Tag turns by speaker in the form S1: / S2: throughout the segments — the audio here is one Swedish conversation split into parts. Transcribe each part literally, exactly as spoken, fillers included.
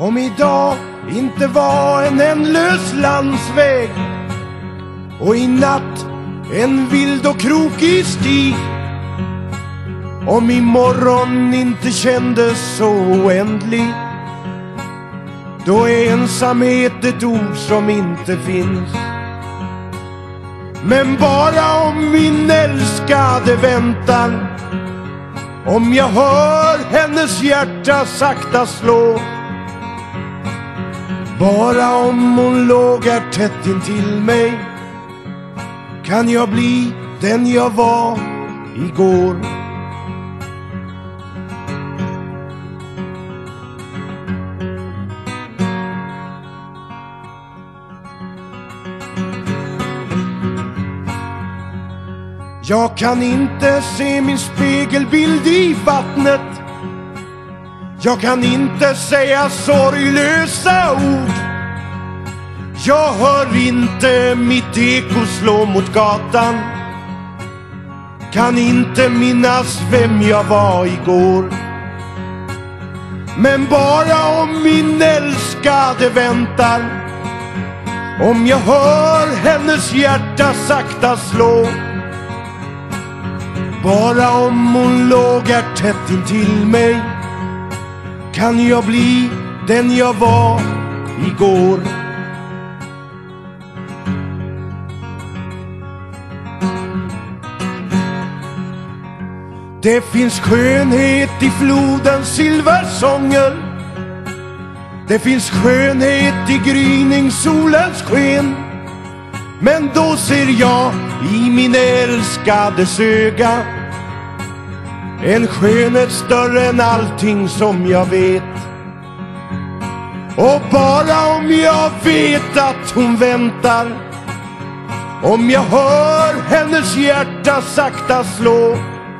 S1: Om idag inte var en ändlös landsväg och i natt en vild och krokig stig, om imorgon inte kändes så oändlig, då är ensamhet ett ord som inte finns. Men bara om min älskade väntar, om jag hör hennes hjärta sakta slå, bara om hon lågar tätt intill mig, kan jag bli den jag var igår. Jag kan inte se min spegelbild i vattnet. Jag kan inte säga sorglösa ord. Jag hör inte mitt eko slå mot gatan. Kan inte minnas vem jag var igår. Men bara om min älskade väntar, om jag hör hennes hjärta sakta slå, bara om hon lågar tätt intill mig, kan jag bli den jag var igår. Det finns skönhet i flodens silversånger. Det finns skönhet i gryningssolens sken. Men då ser jag i min älskades öga en skönhet större än allting som jag vet. Och bara om jag vet att hon väntar, om jag hör hennes hjärta sakta slå,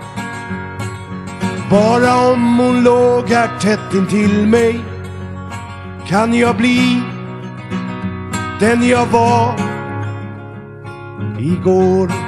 S1: bara om hon lågar tätt intill mig, kan jag bli den jag var igår.